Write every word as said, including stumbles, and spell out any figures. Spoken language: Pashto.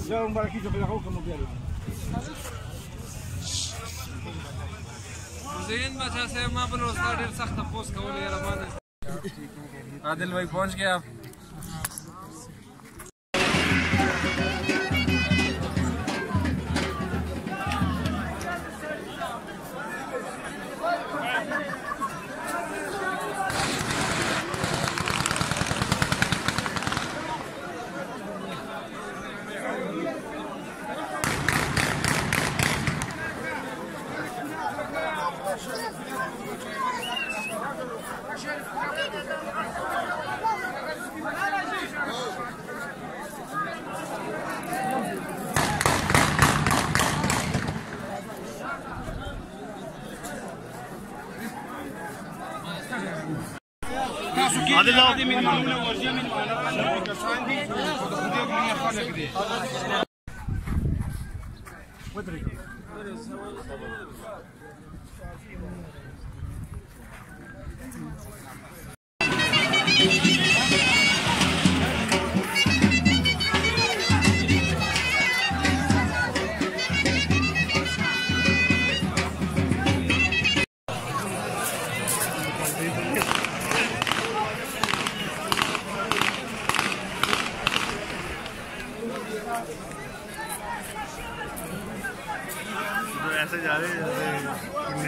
Ya un barquito que la hago como quiero. زين ما جاسه ما بنوصل ډیر سخت پوس کولې رحمان عادل भाई पहुंच गया आप عادل هذه من معمولة ورجية من معنا كسان دي ودي بنية خالق دي ودري ऐसे जा रहे हैं जैसे